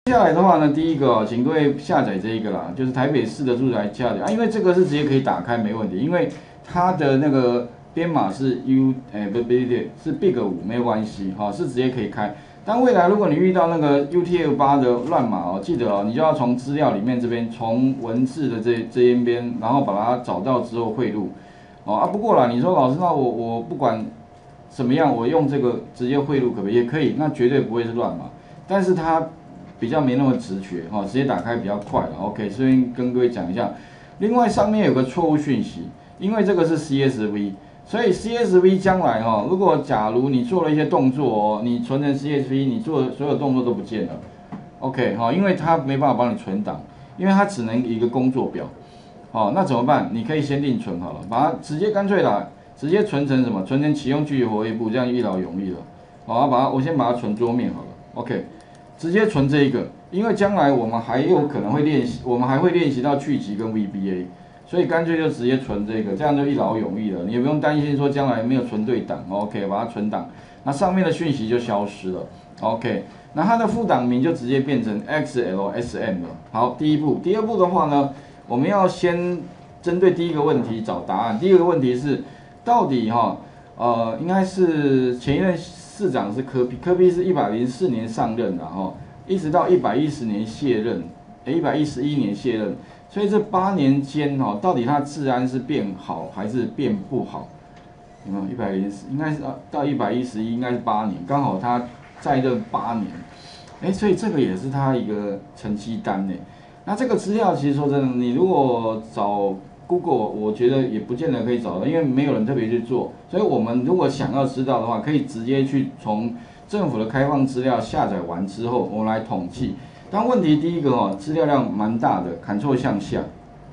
接下来的话呢，第一个哦，请各位下载这一个啦，就是台北市的住宅价值啊，因为这个是直接可以打开没问题，因为它的那个编码是不对，是 Big5没有关系哈，是直接可以开。但未来如果你遇到那个 UTF-8的乱码哦，记得哦，你就要从资料里面这边，从文字的这一边，然后把它找到之后汇入哦啊。不过啦，你说老师，那我不管怎么样，我用这个直接汇入可不可以？也可以，那绝对不会是乱码，但是它比较没那么直觉哈，直接打开比较快了。OK， 这边跟各位讲一下。另外上面有个错误讯息，因为这个是 CSV， 所以 CSV 将来哈，如果假如你做了一些动作哦，你存成 CSV， 你做的所有动作都不见了。OK 哈，因为它没办法帮你存档，因为它只能一个工作表。好，那怎么办？你可以先另存好了，把它直接干脆啦，直接存成什么？存成启用具体活页簿，这样一劳永逸了。好，我先把它存桌面好了。OK。直接存这一个，因为将来我们还有可能会练习，我们还会练习到去极跟 VBA， 所以干脆就直接存这个，这样就一劳永逸了。你也不用担心说将来没有存对档 ，OK， 把它存档，那上面的讯息就消失了 ，OK， 那它的副档名就直接变成 XLSM 了。好，第一步，第二步的话呢，我们要先针对第一个问题找答案。第一个问题是，到底应该是前一任市长是柯 P 是104年上任的哈，一直到110年卸任，111年卸任，所以这8年间到底他治安是变好还是变不好？有没有104？应该是到111，应该是8年，刚好他在任8年，所以这个也是他一个成绩单呢。那这个资料其实说真的，你如果找Google 我觉得也不见得可以找到，因为没有人特别去做，所以我们如果想要知道的话，可以直接去从政府的开放资料下载完之后，我们来统计。但问题第一个资料量蛮大的，Ctrl向下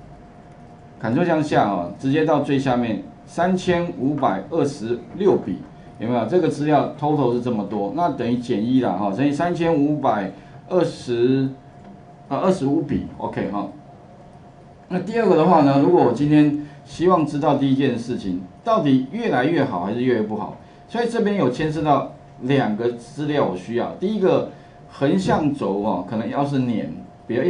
，Ctrl向下直接到最下面3526笔，有没有？这个资料 total 是这么多，那等于减1啦所以3525笔 ，OK 哈。那第二个的话呢，如果我今天希望知道第一件事情到底越来越好还是越来越不好，所以这边有牵涉到2个资料我需要。第一个横向轴可能要是年，比如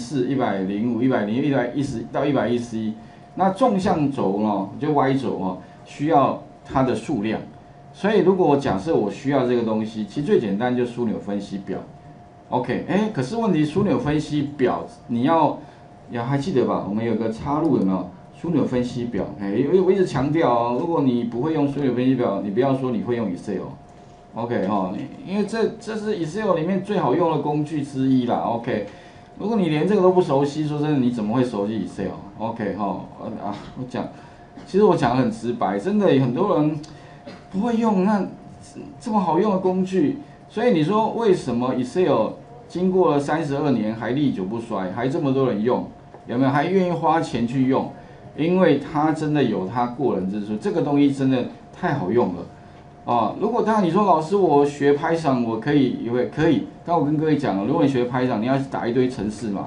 104、105、101、110到111，那纵向轴就 Y 轴需要它的数量。所以如果我假设我需要这个东西，其实最简单就枢纽分析表。OK， 可是问题枢纽分析表你要还记得吧？我们有个插入有没有？枢纽分析表，我一直强调如果你不会用枢纽分析表，你不要说你会用 Excel，OK 因为这是 Excel 里面最好用的工具之一啦 ，OK。如果你连这个都不熟悉，说真的，你怎么会熟悉 Excel？OK 我其实我讲得很直白，真的很多人不会用那这么好用的工具，所以你说为什么 Excel 经过了32年还历久不衰，还这么多人用，有没有？还愿意花钱去用？因为它真的有它过人之处，这个东西真的太好用了如果当然你说老师我学 Python 我可以，刚我跟各位讲了，如果你学 Python 你要打一堆程式嘛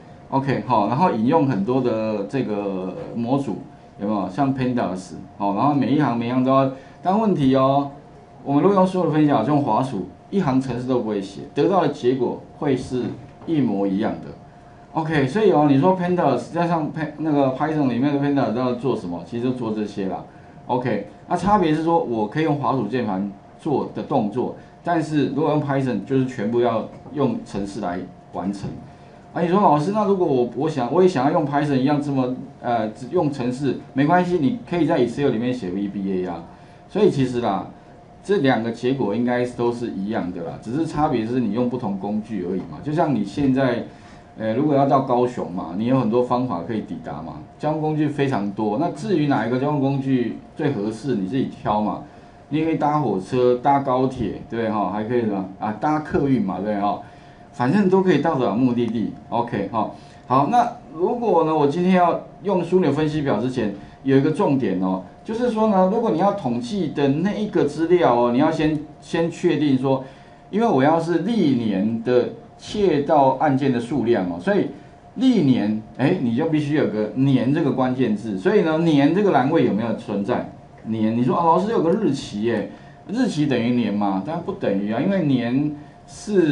，OK 然后引用很多的这个模组，有没有？像 Pandas 然后每一行都要，但问题我们如果用所有的分享，就用滑鼠，一行程式都不会写，得到的结果会是一模一样的。OK， 所以你说 Pandas 加上那个 Python 里面的 Pandas 要做什么？其实就做这些啦。OK， 那差别是说我可以用滑鼠键盘做的动作，但是如果用 Python 就是全部要用程式来完成。你说老师，那如果我也想要用 Python 一样这么用程式，没关系，你可以在 Excel 里面写 VBA 啊。所以其实啦，这2个结果应该都是一样的啦，只是差别是你用不同工具而已嘛。就像你现在。如果要到高雄嘛，你有很多方法可以抵达嘛，交通工具非常多。那至于哪一个交通工具最合适，你自己挑嘛。你也可以搭火车、搭高铁，对还可以什么搭客运嘛，对反正都可以到达目的地。OK 好，那如果呢，我今天要用枢纽分析表之前，有一个重点就是说呢，如果你要统计的那一个资料你要先确定说，因为我要是历年的。窃盗案件的数量所以历年你就必须有个年这个关键字，所以呢年这个栏位有没有存在？年，你说老师有个日期日期等于年吗？当然不等于因为年是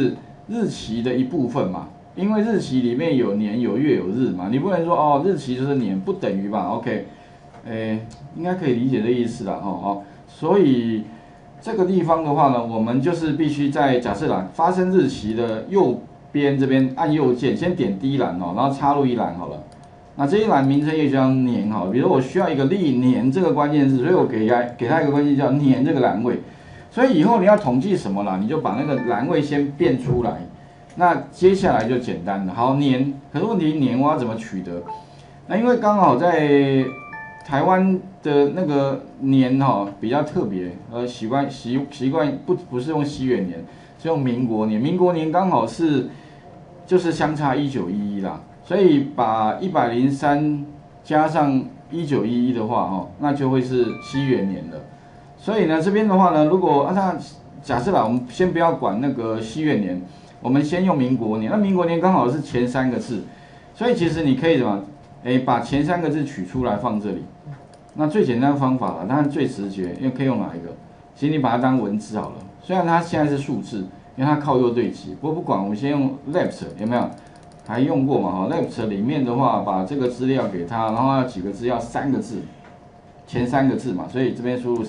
日期的一部分嘛，因为日期里面有年有月有日嘛，你不能说哦日期就是年不等于吧 ？OK， 应该可以理解这意思啦，所以这个地方的话呢，我们就是必须在假设栏发生日期的右边这边按右键，先点第一栏然后插入一栏好了。那这一栏名称也叫年比如我需要一个历年这个关键字，所以我给它一个关键叫年这个栏位。所以以后你要统计什么啦，你就把那个栏位先变出来。那接下来就简单了。好，年，可是问题年我要怎么取得？那因为刚好在台湾的那个年比较特别，习惯不是用西元年，是用民国年。民国年刚好就是相差1911啦。所以把103加上1911的话，那就会是西元年了。所以呢，这边的话呢，如果那假设啦，我们先不要管那个西元年，我们先用民国年。那民国年刚好是前3个字，所以其实你可以什么？把前3个字取出来放这里。那最简单的方法啦，当然最直觉，因为可以用哪一个？其实你把它当文字好了。虽然它现在是数字，因为它靠右对齐，不管，我们先用 left 有没有？还用过嘛？left 里面的话，把这个资料给他，然后要几个字？要3个字，前3个字嘛。所以这边输入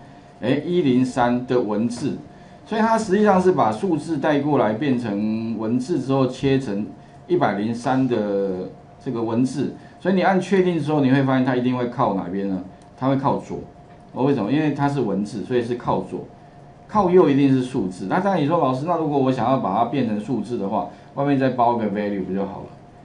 103的文字，所以它实际上是把数字带过来变成文字之后，切成103的这个文字。所以你按确定之后，你会发现它一定会靠哪边呢？它会靠左。为什么？因为它是文字，所以是靠左。靠右一定是数字。那当然你说老师，那如果我想要把它变成数字的话，外面再包个 value 不就好了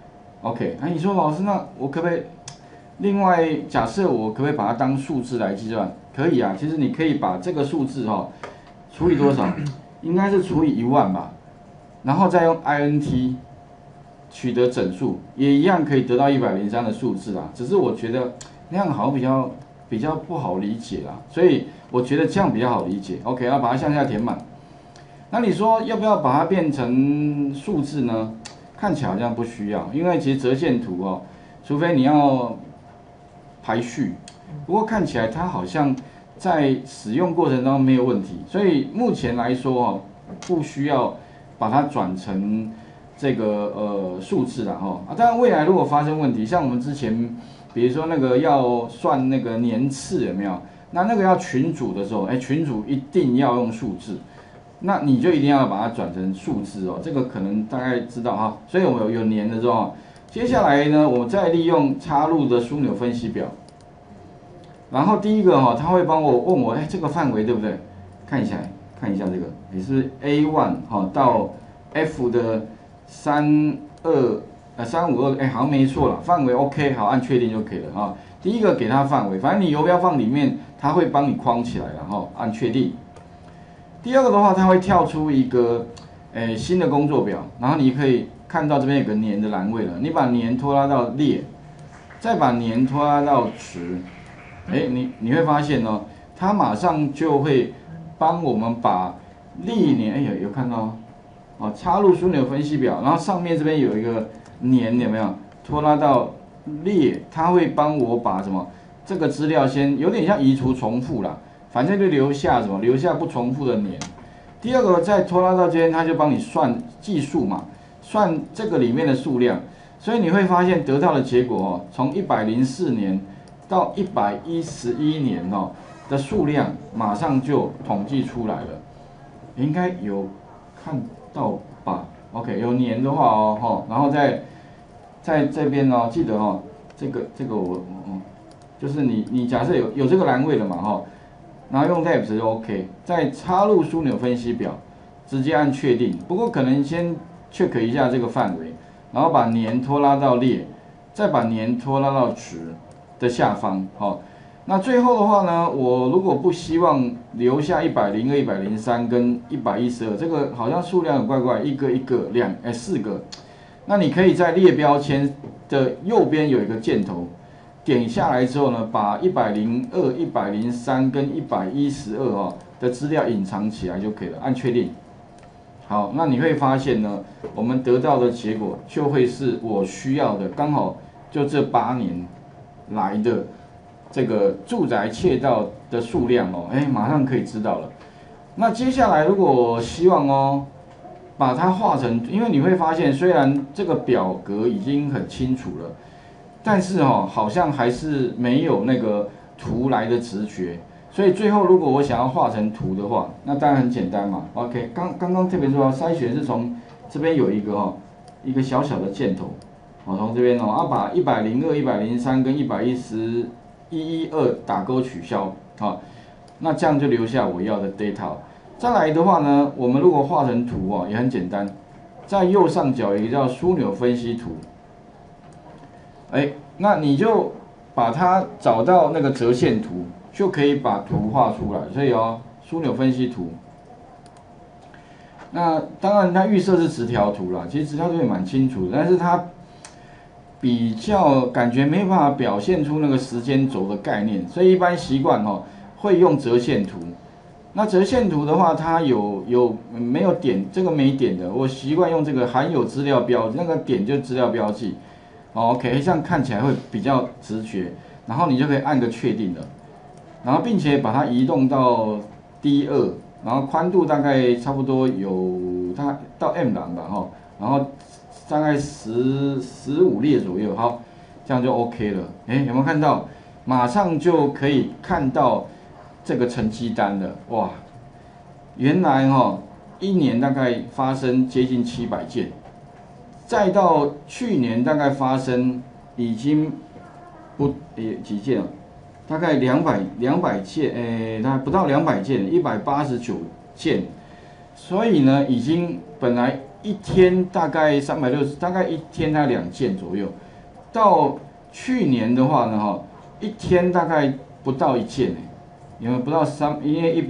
？OK， 那你说老师，那我可不可以另外假设我可不可以把它当数字来计算？可以啊，其实你可以把这个数字除以多少？应该是除以10000吧，然后再用 int 取得整数，也一样可以得到103的数字啦。只是我觉得那样好像比较不好理解啦，所以我觉得这样比较好理解。OK， 要把它向下填满。那你说要不要把它变成数字呢？看起来好像不需要，因为其实折线图除非你要排序，不过看起来它好像在使用过程当中没有问题，所以目前来说不需要把它转成这个数字啦当然未来如果发生问题，像我们之前比如说那个要算那个年次有没有？那个要群组的时候，群组一定要用数字。那你就一定要把它转成数字这个可能大概知道所以我们有年的时候，接下来呢，我再利用插入的枢纽分析表，然后第一个它会帮我问我，这个范围对不对？看一下这个，也是 A1 到 F 的352，好像没错了，范围 OK， 好，按确定就可以了第一个给它范围，反正你游标放里面，它会帮你框起来了按确定。第二个的话，它会跳出一个新的工作表，然后你可以看到这边有个年的栏位了，你把年拖拉到列，再把年拖拉到值，你会发现它马上就会帮我们把历年有看到插入枢纽分析表，然后上面这边有一个年有没有拖拉到列，它会帮我把什么这个资料先有点像移除重复啦。反正就留下什么，留下不重复的年。第二个再拖拉到这边，它就帮你算计数嘛，算这个里面的数量。所以你会发现得到的结果从104年到111年的数量，马上就统计出来了。应该有看到吧 ？OK， 有年的话然后在这边记得这个我就是你假设有这个栏位了嘛然后用 tabs 就 OK， 再插入枢纽分析表，直接按确定。不过可能先 check 一下这个范围，然后把年拖拉到列，再把年拖拉到值的下方。那最后的话呢，我如果不希望留下102、103跟112，这个好像数量很怪怪，一个4个。那你可以在列标签的右边有一个箭头。点下来之后呢，把102、103跟112的资料隐藏起来就可以了，按确定。好，那你会发现呢，我们得到的结果就会是我需要的，刚好就这8年来的这个住宅窃盗的数量马上可以知道了。那接下来如果我希望把它画成，因为你会发现，虽然这个表格已经很清楚了，但是好像还是没有那个图来的直觉。所以最后如果我想要画成图的话，那当然很简单嘛。OK， 刚刚特别说筛选是从这边有一个小小的箭头，从这边把102、103跟112打勾取消，那这样就留下我要的 data。再来的话呢，我们如果画成图也很简单，在右上角有一个叫枢纽分析图，那你就把它找到那个折线图，就可以把图画出来。所以枢纽分析图，那当然它预设是直条图啦，其实直条图也蛮清楚的，但是它比较感觉没办法表现出那个时间轴的概念，所以一般习惯会用折线图。那折线图的话，它没有点，这个没点的，我习惯用这个含有资料标记，那个点就是资料标记。OK， 这样看起来会比较直觉，然后你就可以按个确定了，然后并且把它移动到 D2， 然后宽度大概差不多有大概到 M 栏吧然后大概15列左右，好，这样就 OK 了。有没有看到？马上就可以看到这个成绩单了，哇！原来一年大概发生接近700件。再到去年大概发生已经几件了，大概200件，大概不到200件，189件。所以呢，已经本来一天大概360，大概一天大概2件左右，到去年的话呢，一天大概不到1件，有没有不到因为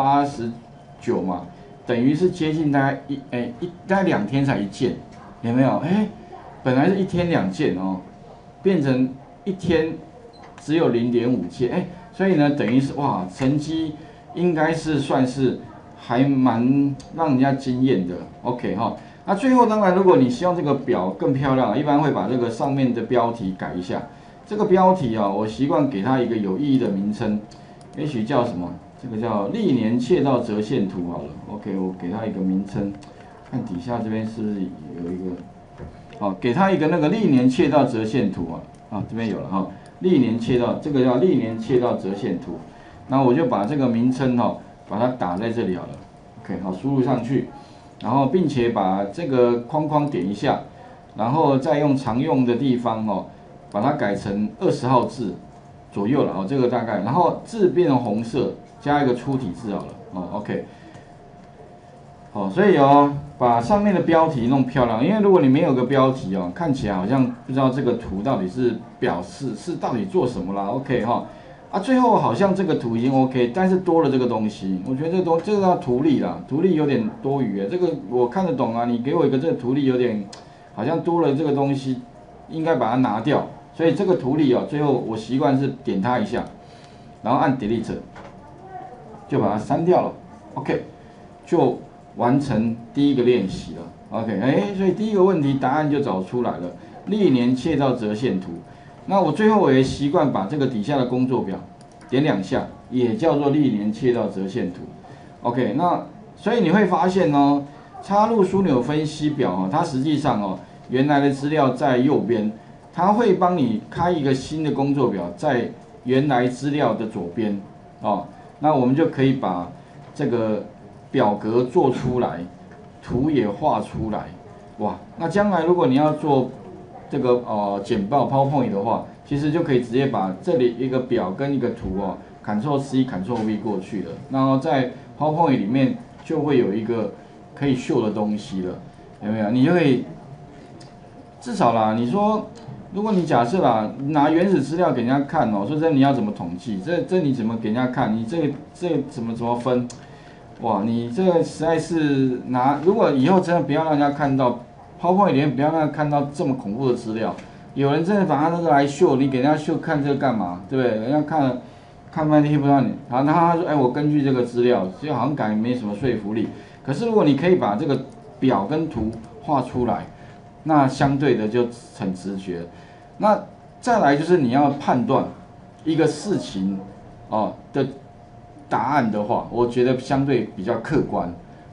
189嘛，等于是接近大概大概2天才1件。有没有？本来是一天2件变成一天只有0.5件，所以呢，等于是哇，成绩应该是算是还蛮让人家惊艳的。OK 那最后当然，如果你希望这个表更漂亮，一般会把这个上面的标题改一下。这个标题我习惯给它一个有意义的名称，也许叫什么？这个叫历年窃盗折线图好了。OK， 我给它一个名称。看底下这边是不是有一个，给它一个那个历年窃盗折线图这边有了历年窃盗，这个叫历年窃盗折线图，然后我就把这个名称把它打在这里好了 ，OK， 好，输入上去，然后并且把这个框框点一下，然后再用常用的地方把它改成20号字左右了这个大概，然后字变成红色，加一个粗体字好了，OK。所以把上面的标题弄漂亮，因为如果你没有个标题看起来好像不知道这个图到底是表示是到底做什么啦 ，OK 最后好像这个图已经 OK， 但是多了这个东西，我觉得这个叫图例啦，图例有点多余这个我看得懂你给我一个这个图例有点好像多了这个东西，应该把它拿掉，所以这个图例最后我习惯是点它一下，然后按 Delete， 就把它删掉了 ，OK， 就完成第一个练习了 ，OK， 所以第一个问题答案就找出来了，历年窃盗折线图。那我最后我也习惯把这个底下的工作表点2下，也叫做历年窃盗折线图。OK， 那所以你会发现插入枢纽分析表它实际上原来的资料在右边，它会帮你开一个新的工作表在原来资料的左边那我们就可以把这个表格做出来，图也画出来，哇！那将来如果你要做这个简报 PowerPoint 的话，其实就可以直接把这里一个表跟一个图Ctrl C、Ctrl V 过去了，然后在 PowerPoint 里面就会有一个可以秀的东西了，有没有？你就可以至少啦，你说如果你假设啦，拿原始资料给人家看说这你要怎么统计？这你怎么给人家看？你这怎么分？哇，你这个实在是如果以后真的不要让人家看到 PowerPoint 里面不要让人家看到这么恐怖的资料，有人真的把他那个来秀，你给人家秀看这个干嘛？对不对？人家看半天不知道你，然后他说，我根据这个资料，所以好像感觉没什么说服力。可是如果你可以把这个表跟图画出来，那相对的就很直觉。那再来就是你要判断一个事情的答案的话，我觉得相对比较客观。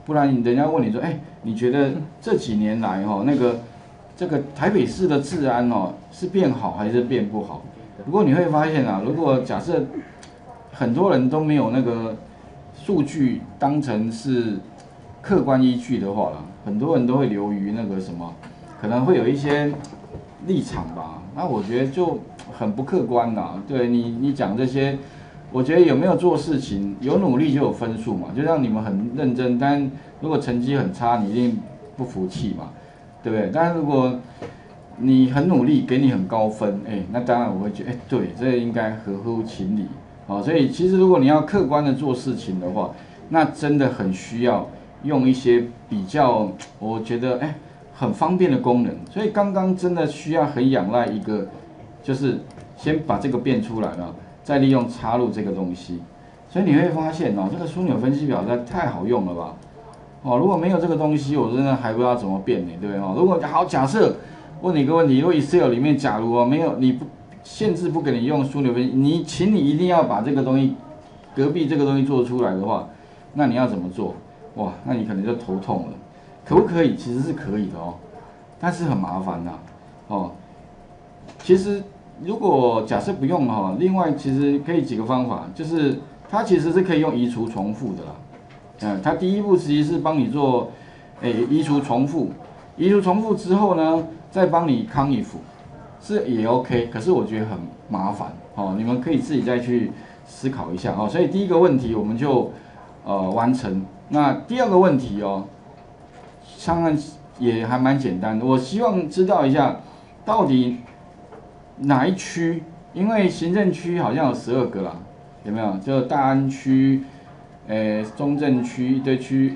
不然人家问你说，你觉得这几年来这个台北市的治安是变好还是变不好？不过你会发现如果假设很多人都没有那个数据当成是客观依据的话啦，很多人都会流于那个什么，可能会有一些立场吧。那我觉得就很不客观啦。对你讲这些，我觉得有没有做事情，有努力就有分数嘛。就像你们很认真，但如果成绩很差，你一定不服气嘛，对不对？但是如果你很努力，给你很高分，那当然我会觉得，对，这应该合乎情理。所以其实如果你要客观的做事情的话，那真的很需要用一些比较，我觉得很方便的功能。所以刚刚真的需要很仰赖一个，就是先把这个变出来了，再利用插入这个东西。所以你会发现这个枢纽分析表实在太好用了吧？如果没有这个东西，我真的还不知道怎么变呢，对不对？如果好假设问你一个问题，如果 Excel 里面假如没有你不限制不给你用枢纽分析，请你一定要把这个东西隔壁这个东西做出来的话，那你要怎么做？哇，那你可能就头痛了。可不可以？其实是可以的但是很麻烦其实如果假设不用另外其实可以几个方法，就是它其实是可以用移除重复的啦。它第一步其实是帮你做移除重复，移除重复之后呢，再帮你康if，是也 OK， 可是我觉得很麻烦你们可以自己再去思考一下所以第一个问题我们就完成。那第二个问题当然也还蛮简单的，我希望知道一下到底哪一区，因为行政区好像有12个啦，有没有？就大安区、中正区一堆区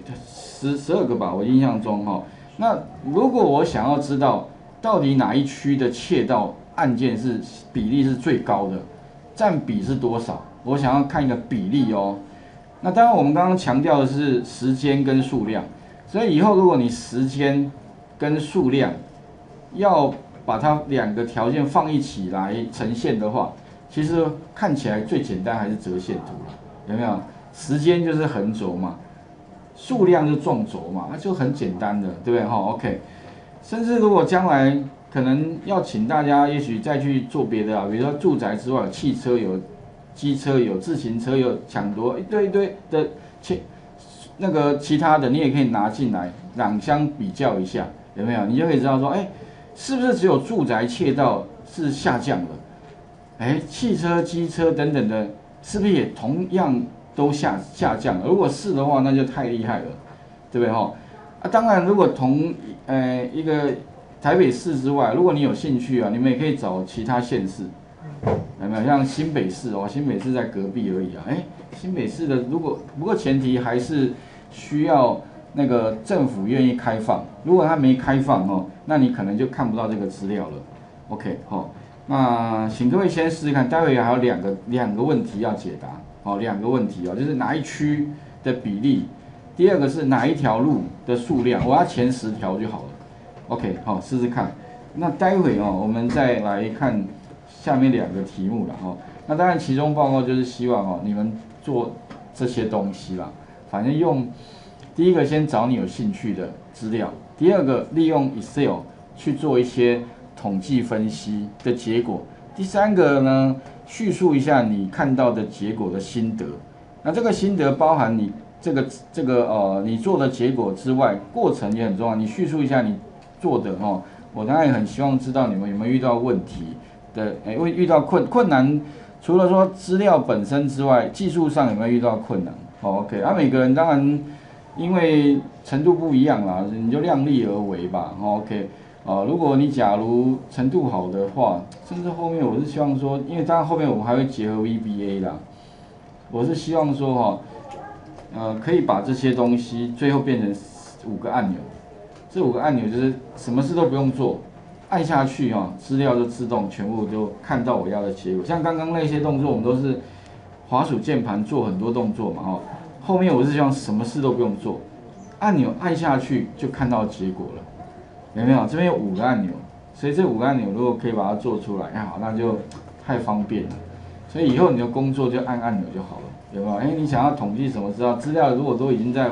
12个吧，我印象中那如果我想要知道到底哪一区的窃盗案件是比例是最高的，占比是多少？我想要看一个比例那当然我们刚刚强调的是时间跟数量，所以以后如果你时间跟数量要把它两个条件放一起来呈现的话，其实看起来最简单还是折线图啦，有没有？时间就是横轴嘛，数量就是纵轴嘛，那就很简单的，对不对？OK。甚至如果将来可能要请大家，也许再去做别的比如说住宅之外，汽车有、机车有、自行车有抢夺一堆的那个其他的，你也可以拿进来两相比较一下，有没有？你就可以知道说，是不是只有住宅窃盗是下降了？汽车、机车等等的，是不是也同样都下降了？如果是的话，那就太厉害了，对不对当然，如果同一个台北市之外，如果你有兴趣你们也可以找其他县市，有没有？像新北市新北市在隔壁而已新北市的不过前提还是需要那个政府愿意开放，如果他没开放那你可能就看不到这个资料了。OK 那请各位先试试看，待会还有两个问题要解答两个问题就是哪一区的比例。第二个是哪一条路的数量，我要前10条就好了。OK， 试试看。那待会我们再来看下面2个题目了那当然，期中报告就是希望你们做这些东西啦。反正用第一个先找你有兴趣的资料，第二个利用 Excel 去做一些统计分析的结果，第三个呢叙述一下你看到的结果的心得。那这个心得包含你你做的结果之外，过程也很重要。你叙述一下你做的我当然也很希望知道你们有没有遇到问题的，会遇到困难。除了说资料本身之外，技术上有没有遇到困难？OK， 每个人当然因为程度不一样啦，你就量力而为吧。OK， 如果你假如程度好的话，甚至后面我是希望说，因为当然后面我们还会结合 VBA 啦，我是希望说可以把这些东西最后变成5个按钮，这5个按钮就是什么事都不用做，按下去资料就自动全部就看到我要的结果。像刚刚那些动作，我们都是滑鼠键盘做很多动作嘛后面我是希望什么事都不用做，按钮按下去就看到结果了，有没有？这边有5个按钮，所以这5个按钮如果可以把它做出来，好，那就太方便了。所以以后你的工作就按按钮就好了。有没有？你想要统计什么资料？资料如果都已经在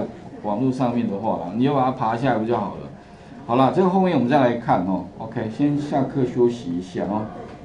网络上面的话啦，你就把它爬下来不就好了？好了，这个后面我们再来看哦。OK， 先下课休息一下哦。